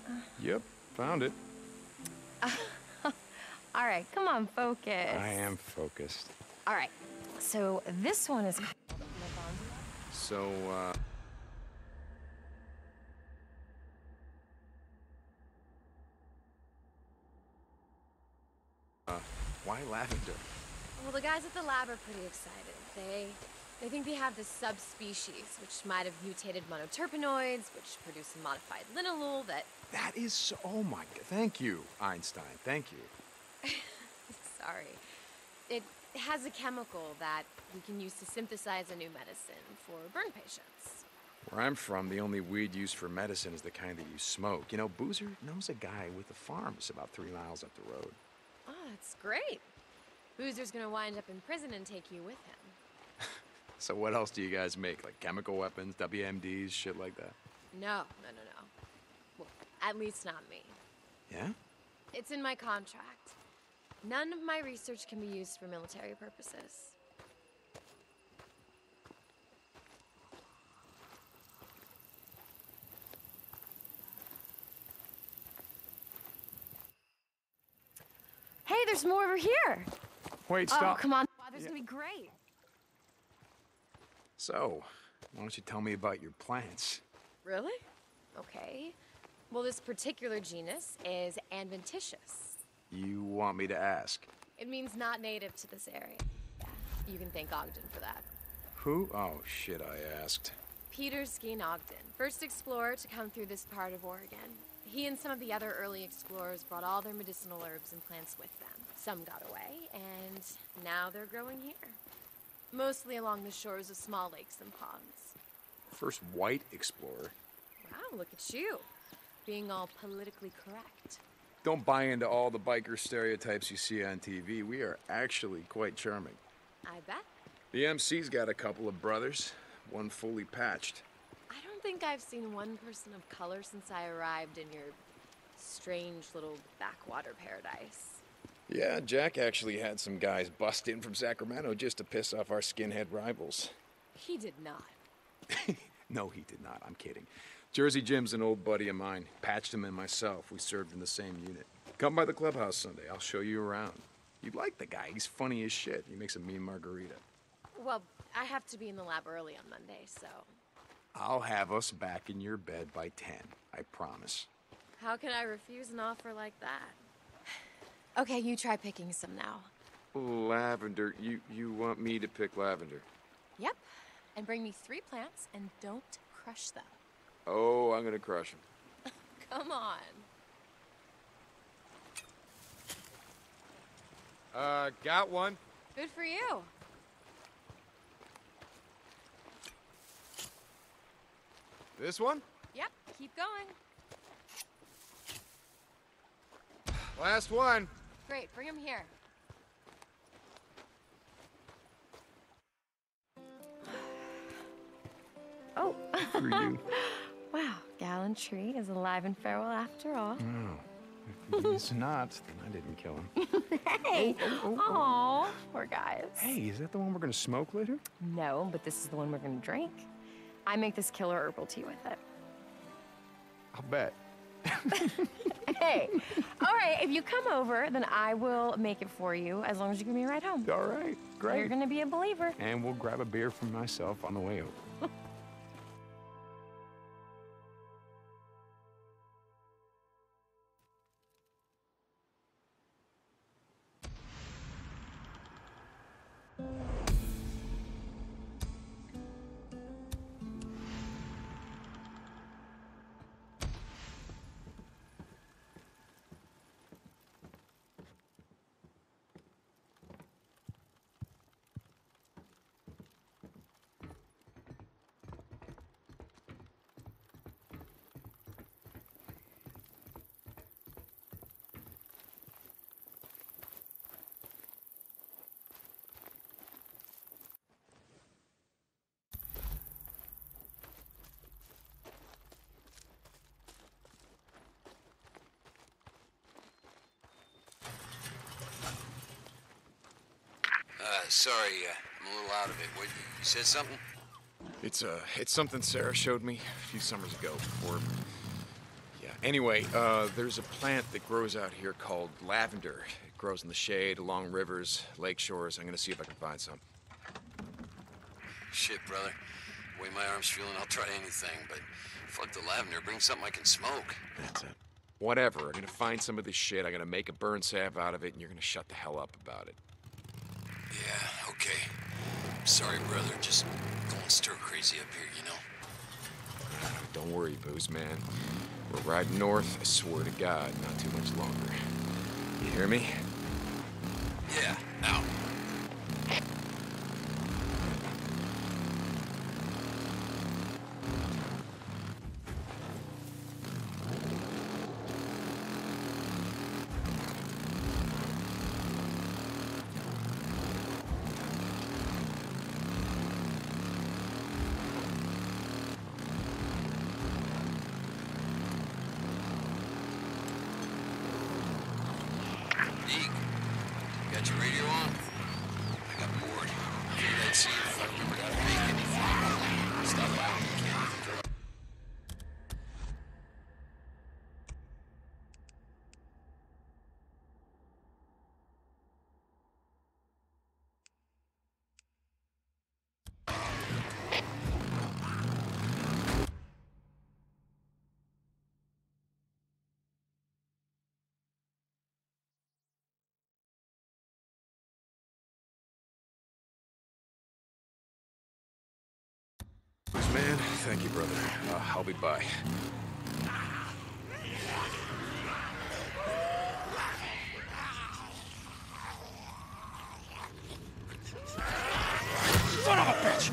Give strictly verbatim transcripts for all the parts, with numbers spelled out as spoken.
Yep, found it. All right, come on, focus. I am focused. All right, so this one is. So, uh... Uh, why lavender? Well, the guys at the lab are pretty excited. They they think they have this subspecies, which might have mutated monoterpenoids, which produce a modified linalool that... That is so... Oh my god. Thank you, Einstein. Thank you. Sorry. It has a chemical that we can use to synthesize a new medicine for burn patients. Where I'm from, the only weed used for medicine is the kind that you smoke. You know, Boozer knows a guy with a farm. It's about three miles up the road. Oh, that's great. Boozer's gonna wind up in prison and take you with him. So what else do you guys make? Like chemical weapons, W M Ds, shit like that? No, no, no, no. Well, at least not me. Yeah? It's in my contract. None of my research can be used for military purposes. Hey, there's more over here. Wait, Oh, stop. come on. There's yeah. gonna be great. So, why don't you tell me about your plants? Really? Okay. Well, this particular genus is adventitious. You want me to ask? It means not native to this area. Yeah, you can thank Ogden for that. Who? Oh, shit, I asked. Peter Skeen Ogden, first explorer to come through this part of Oregon. He and some of the other early explorers brought all their medicinal herbs and plants with them. Some got away, and now they're growing here. Mostly along the shores of small lakes and ponds. First white explorer? Wow, look at you. Being all politically correct. Don't buy into all the biker stereotypes you see on T V. We are actually quite charming. I bet. The M C's got a couple of brothers, one fully patched. I don't think I've seen one person of color since I arrived in your strange little backwater paradise. Yeah, Jack actually had some guys bust in from Sacramento just to piss off our skinhead rivals. He did not. No, he did not. I'm kidding. Jersey Jim's an old buddy of mine. Patched him and myself. We served in the same unit. Come by the clubhouse Sunday. I'll show you around. You'd like the guy. He's funny as shit. He makes a mean margarita. Well, I have to be in the lab early on Monday, so... I'll have us back in your bed by ten. I promise. How can I refuse an offer like that? Okay, you try picking some now. Lavender. You, you want me to pick lavender? Yep. And bring me three plants and don't crush them. Oh, I'm gonna crush them. Come on. Uh, got one. Good for you. This one? Yep, keep going. Last one. Great, bring him here. Oh. For you. Wow, gallantry is alive and farewell after all. No. If he's not, then I didn't kill him. Hey! Oh, oh, oh, Aw, poor guys. Hey, is that the one we're gonna smoke later? No, but this is the one we're gonna drink. I make this killer herbal tea with it. I'll bet. Hey, all right, if you come over, then I will make it for you as long as you give me a ride home. All right, great. You're gonna be a believer. And we'll grab a beer for myself on the way over. Uh, sorry, uh, I'm a little out of it. What, you said something? It's, uh, it's something Sarah showed me a few summers ago before... Yeah. Anyway, uh, there's a plant that grows out here called lavender. It grows in the shade, along rivers, lake shores. I'm gonna see if I can find some. Shit, brother. The way my arm's feeling, I'll try anything, but fuck the lavender. Bring something I can smoke. That's it. Whatever. I'm gonna find some of this shit. I'm gonna make a burn salve out of it, and you're gonna shut the hell up about it. Yeah, okay. Sorry, brother. Just going stir crazy up here, you know? Don't worry, Booze Man. We're riding north, I swear to God, not too much longer. You hear me? Yeah, out. Deke, got your radio on? I got bored. Figured I'd see if I remembered how to make anything. Stop by when you can. Booze Man, thank you, brother. Uh, I'll be by. Son of a bitch!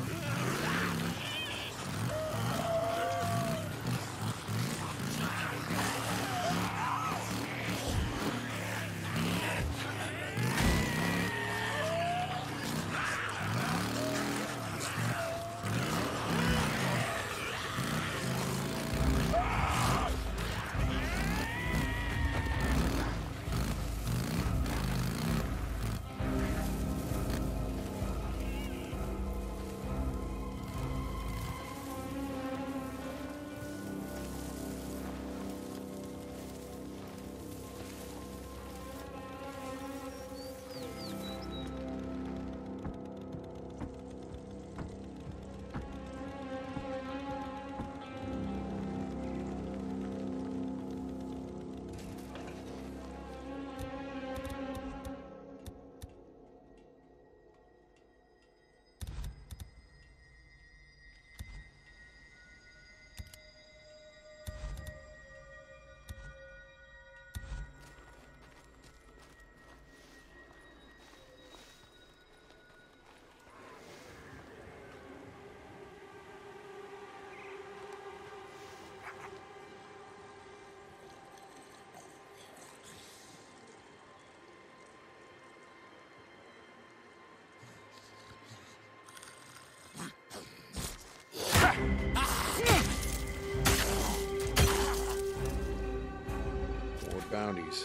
More bounties.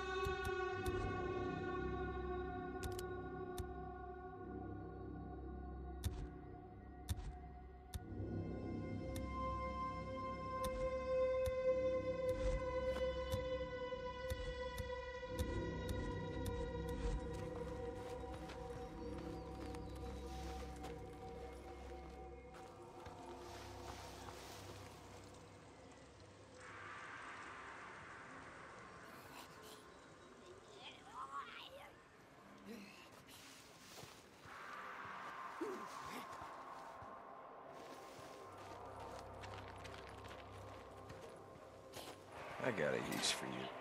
I got a use for you.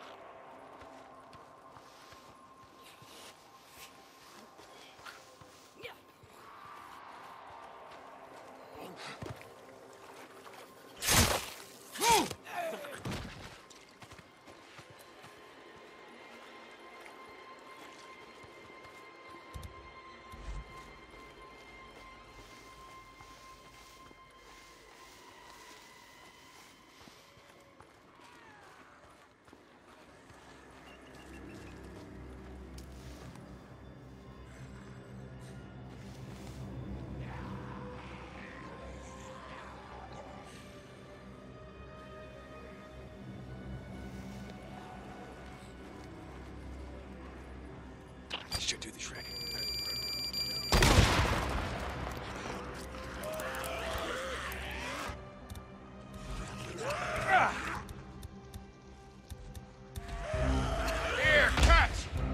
do the trick. Here, catch!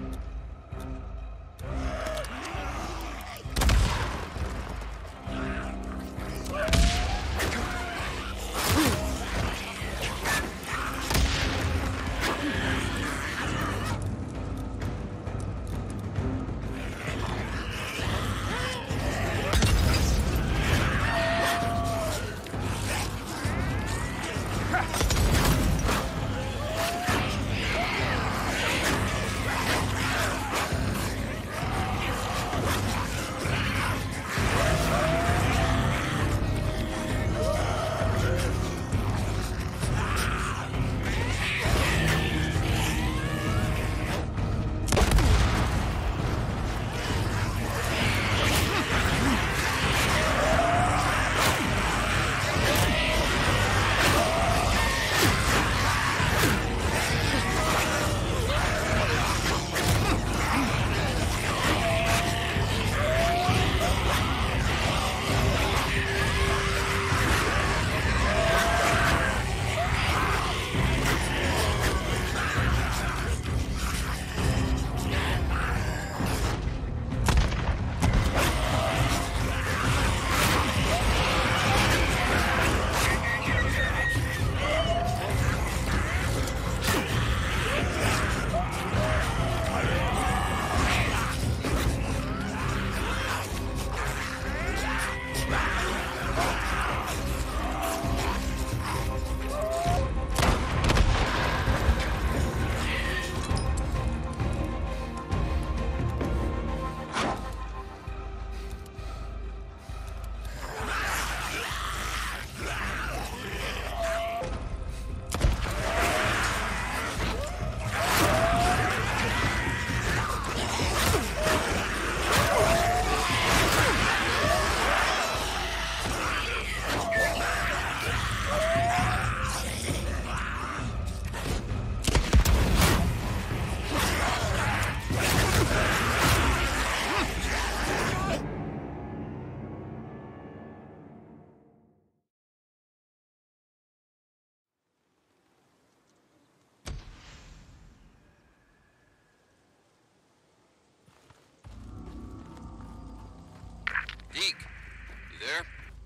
Deke, you there?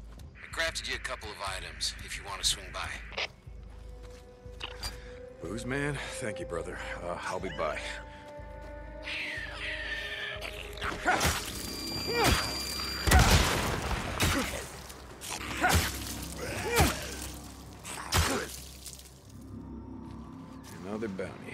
I crafted you a couple of items, if you want to swing by. Booze man, thank you, brother. Uh, I'll be by. Another bounty.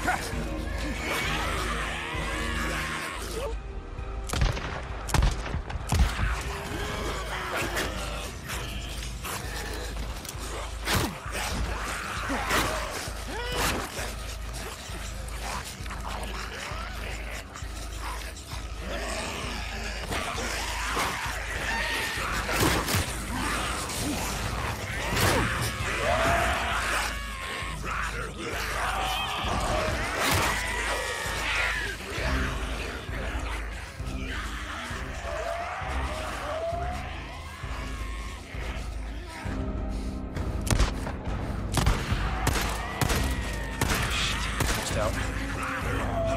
Just out.